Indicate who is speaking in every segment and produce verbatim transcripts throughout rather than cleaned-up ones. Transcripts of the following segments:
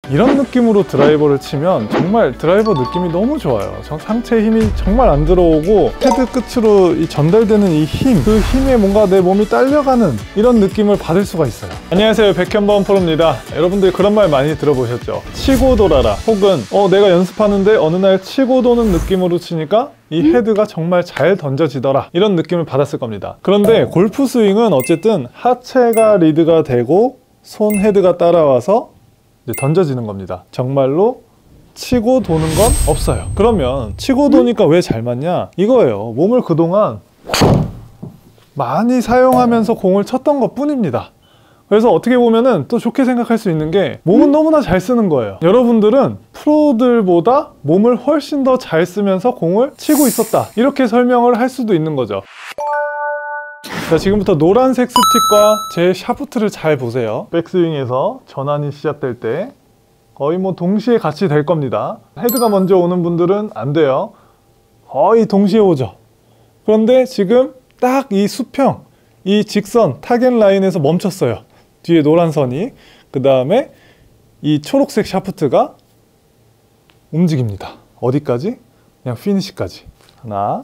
Speaker 1: 이런 느낌으로 드라이버를 치면 정말 드라이버 느낌이 너무 좋아요. 상체에 힘이 정말 안 들어오고 헤드 끝으로 이 전달되는 이 힘, 그 힘에 뭔가 내 몸이 딸려가는 이런 느낌을 받을 수가 있어요. 안녕하세요, 백현범 프로입니다. 여러분들 그런 말 많이 들어보셨죠? 치고 돌아라, 혹은 어 내가 연습하는데 어느 날 치고 도는 느낌으로 치니까 이 헤드가 정말 잘 던져지더라, 이런 느낌을 받았을 겁니다. 그런데 골프 스윙은 어쨌든 하체가 리드가 되고 손 헤드가 따라와서 이제 던져지는 겁니다. 정말로 치고 도는 건 없어요. 그러면 치고 도니까 왜 잘 맞냐? 이거예요. 몸을 그동안 많이 사용하면서 공을 쳤던 것 뿐입니다. 그래서 어떻게 보면은 또 좋게 생각할 수 있는 게, 몸은 너무나 잘 쓰는 거예요. 여러분들은 프로들보다 몸을 훨씬 더 잘 쓰면서 공을 치고 있었다, 이렇게 설명을 할 수도 있는 거죠. 자, 지금부터 노란색 스틱과 제 샤프트를 잘 보세요. 백스윙에서 전환이 시작될 때 거의 뭐 동시에 같이 될 겁니다. 헤드가 먼저 오는 분들은 안 돼요. 거의 동시에 오죠. 그런데 지금 딱 이 수평, 이 직선 타겟 라인에서 멈췄어요. 뒤에 노란 선이. 그 다음에 이 초록색 샤프트가 움직입니다. 어디까지? 그냥 피니시까지. 하나,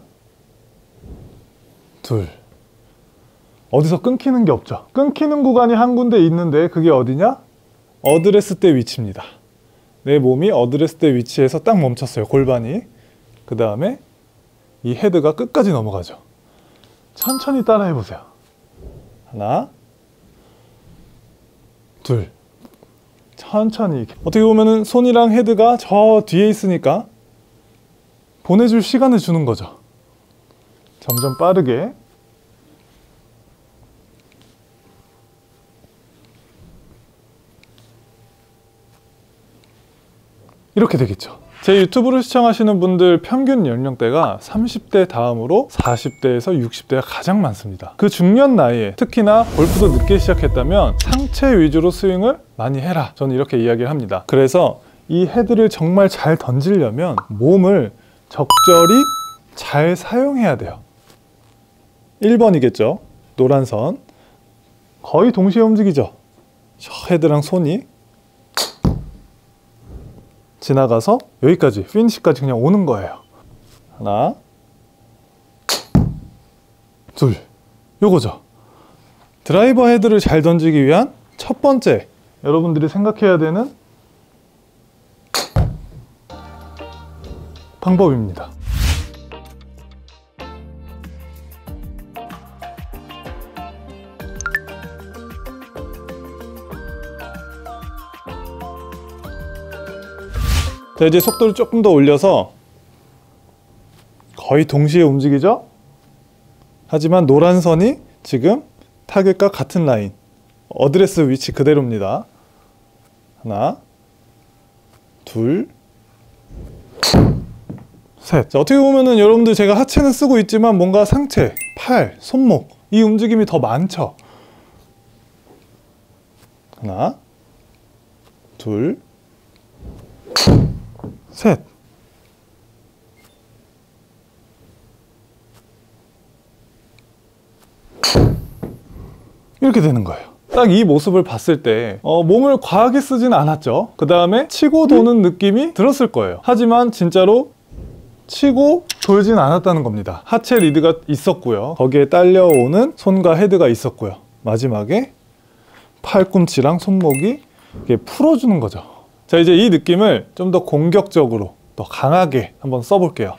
Speaker 1: 둘. 어디서 끊기는 게 없죠. 끊기는 구간이 한 군데 있는데 그게 어디냐? 어드레스 대 위치입니다. 내 몸이 어드레스 대 위치에서 딱 멈췄어요, 골반이. 그 다음에 이 헤드가 끝까지 넘어가죠. 천천히 따라 해보세요. 하나, 둘. 천천히. 어떻게 보면은 손이랑 헤드가 저 뒤에 있으니까 보내줄 시간을 주는 거죠. 점점 빠르게. 이렇게 되겠죠. 제 유튜브를 시청하시는 분들 평균 연령대가 삼십 대 다음으로 사십 대에서 육십 대가 가장 많습니다. 그 중년 나이에 특히나 골프도 늦게 시작했다면 상체 위주로 스윙을 많이 해라, 저는 이렇게 이야기를 합니다. 그래서 이 헤드를 정말 잘 던지려면 몸을 적절히 잘 사용해야 돼요. 일 번이겠죠. 노란 선 거의 동시에 움직이죠. 저 헤드랑 손이 지나가서 여기까지, 피니시까지 그냥 오는 거예요. 하나, 둘. 요거죠. 드라이버 헤드를 잘 던지기 위한 첫 번째 여러분들이 생각해야 되는 방법입니다. 자, 이제 속도를 조금 더 올려서 거의 동시에 움직이죠? 하지만 노란 선이 지금 타겟과 같은 라인, 어드레스 위치 그대로입니다. 하나, 둘, 셋. 자, 어떻게 보면은 여러분들 제가 하체는 쓰고 있지만 뭔가 상체, 팔, 손목, 이 움직임이 더 많죠? 하나, 둘, 셋. 이렇게 되는 거예요. 딱 이 모습을 봤을 때 어, 몸을 과하게 쓰진 않았죠. 그 다음에 치고 도는 느낌이 들었을 거예요. 하지만 진짜로 치고 돌진 않았다는 겁니다. 하체 리드가 있었고요, 거기에 딸려오는 손과 헤드가 있었고요, 마지막에 팔꿈치랑 손목이 이렇게 풀어주는 거죠. 자, 이제 이 느낌을 좀 더 공격적으로, 더 강하게 한번 써볼게요.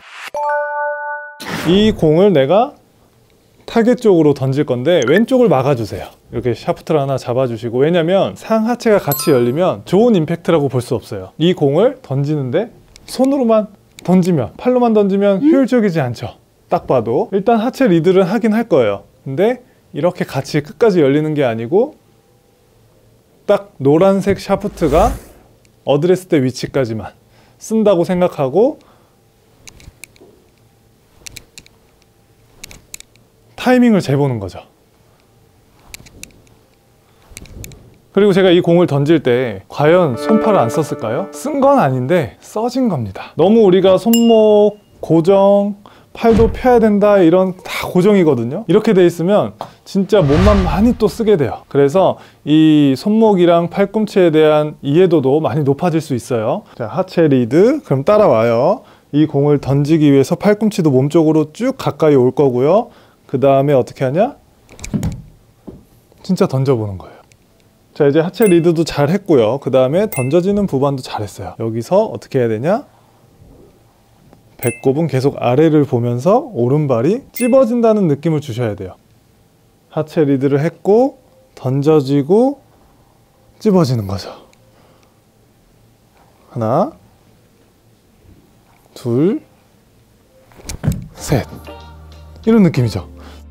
Speaker 1: 이 공을 내가 타겟 쪽으로 던질 건데 왼쪽을 막아주세요. 이렇게 샤프트를 하나 잡아주시고, 왜냐면 상하체가 같이 열리면 좋은 임팩트라고 볼 수 없어요. 이 공을 던지는데 손으로만 던지면, 팔로만 던지면 효율적이지 않죠. 딱 봐도 일단 하체 리드를 하긴 할 거예요. 근데 이렇게 같이 끝까지 열리는 게 아니고 딱 노란색 샤프트가 어드레스 대 위치까지만 쓴다고 생각하고 타이밍을 재보는 거죠. 그리고 제가 이 공을 던질 때 과연 손팔을 안 썼을까요? 쓴 건 아닌데 써진 겁니다. 너무 우리가 손목 고정, 팔도 펴야 된다 이런 다 고정이거든요. 이렇게 돼 있으면 진짜 몸만 많이 또 쓰게 돼요. 그래서 이 손목이랑 팔꿈치에 대한 이해도도 많이 높아질 수 있어요. 자, 하체 리드. 그럼 따라와요. 이 공을 던지기 위해서 팔꿈치도 몸쪽으로 쭉 가까이 올 거고요. 그 다음에 어떻게 하냐? 진짜 던져보는 거예요. 자, 이제 하체 리드도 잘 했고요. 그 다음에 던져지는 부반도 잘했어요. 여기서 어떻게 해야 되냐? 배꼽은 계속 아래를 보면서 오른발이 찝어진다는 느낌을 주셔야 돼요. 하체 리드를 했고 던져지고 찝어지는 거죠. 하나, 둘, 셋. 이런 느낌이죠.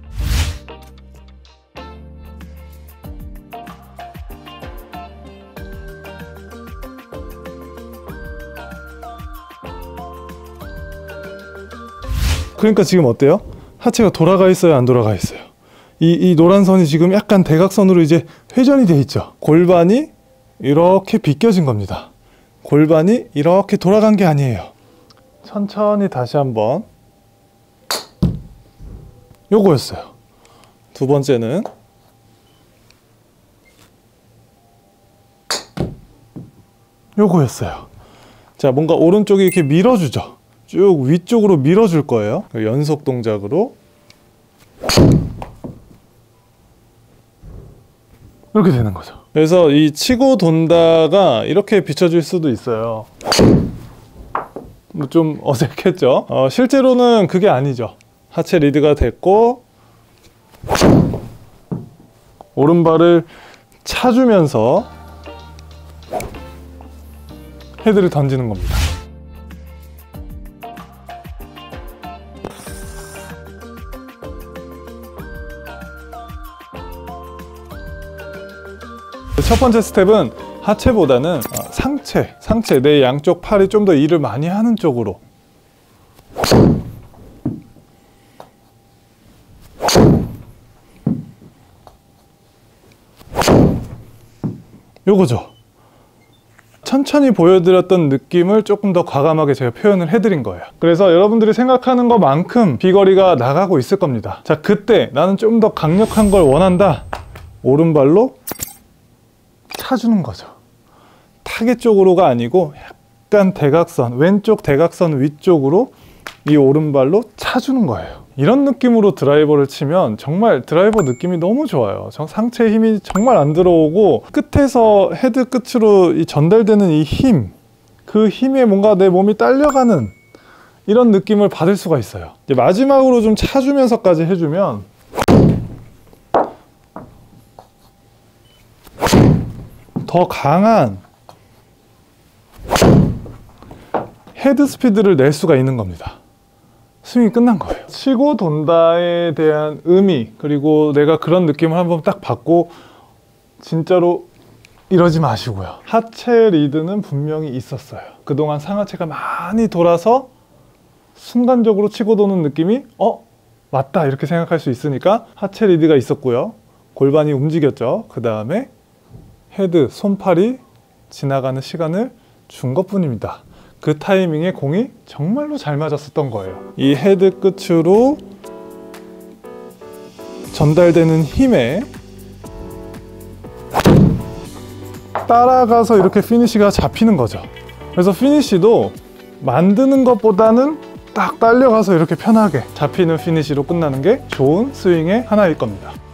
Speaker 1: 그러니까 지금 어때요? 하체가 돌아가 있어요, 안 돌아가 있어요? 이, 이 노란 선이 지금 약간 대각선으로 이제 회전이 돼 있죠. 골반이 이렇게 비껴진 겁니다. 골반이 이렇게 돌아간 게 아니에요. 천천히 다시 한번. 요거였어요. 두 번째는 요거였어요. 자, 뭔가 오른쪽이 이렇게 밀어주죠. 쭉 위쪽으로 밀어줄 거예요. 연속 동작으로 이렇게 되는 거죠. 그래서 이 치고 돈다가 이렇게 비춰질 수도 있어요. 뭐 좀 어색했죠. 어, 실제로는 그게 아니죠. 하체 리드가 됐고 오른발을 차주면서 헤드를 던지는 겁니다. 첫 번째 스텝은 하체보다는 상체, 상체, 내 양쪽 팔이 좀 더 일을 많이 하는 쪽으로. 요거죠. 천천히 보여드렸던 느낌을 조금 더 과감하게 제가 표현을 해드린 거예요. 그래서 여러분들이 생각하는 것만큼 비거리가 나가고 있을 겁니다. 자, 그때 나는 좀 더 강력한 걸 원한다. 오른발로 차주는 거죠. 타겟 쪽으로가 아니고 약간 대각선, 왼쪽 대각선 위쪽으로 이 오른발로 차주는 거예요. 이런 느낌으로 드라이버를 치면 정말 드라이버 느낌이 너무 좋아요. 상체에 힘이 정말 안 들어오고 끝에서 헤드 끝으로 이 전달되는 이 힘, 그 힘에 뭔가 내 몸이 딸려가는 이런 느낌을 받을 수가 있어요. 이제 마지막으로 좀 차주면서까지 해주면 더 강한 헤드 스피드를 낼 수가 있는 겁니다. 스윙이 끝난 거예요. 치고 돈다에 대한 의미, 그리고 내가 그런 느낌을 한번 딱 받고 진짜로 이러지 마시고요. 하체 리드는 분명히 있었어요. 그동안 상하체가 많이 돌아서 순간적으로 치고 도는 느낌이 어? 맞다 이렇게 생각할 수 있으니까 하체 리드가 있었고요. 골반이 움직였죠. 그 다음에 헤드, 손팔이 지나가는 시간을 준 것뿐입니다. 그 타이밍에 공이 정말로 잘 맞았었던 거예요. 이 헤드 끝으로 전달되는 힘에 따라가서 이렇게 피니시가 잡히는 거죠. 그래서 피니시도 만드는 것보다는 딱 딸려가서 이렇게 편하게 잡히는 피니시로 끝나는 게 좋은 스윙의 하나일 겁니다.